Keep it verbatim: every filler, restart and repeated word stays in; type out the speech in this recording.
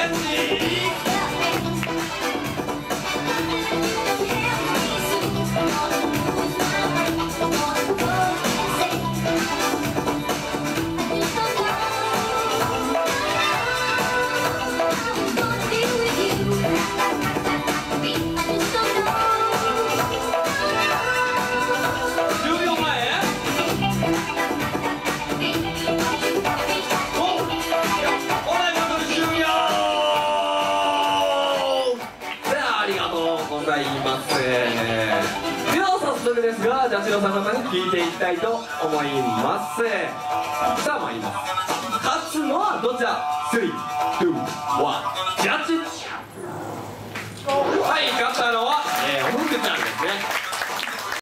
では早速ですが、ジャッジの坂さんに聞いていきたいと思います。さあ参ります。勝つのはどちら？スリー、ツー、ワン、ジャッジ。はい、勝ったのは、えー、おふくちゃんですね。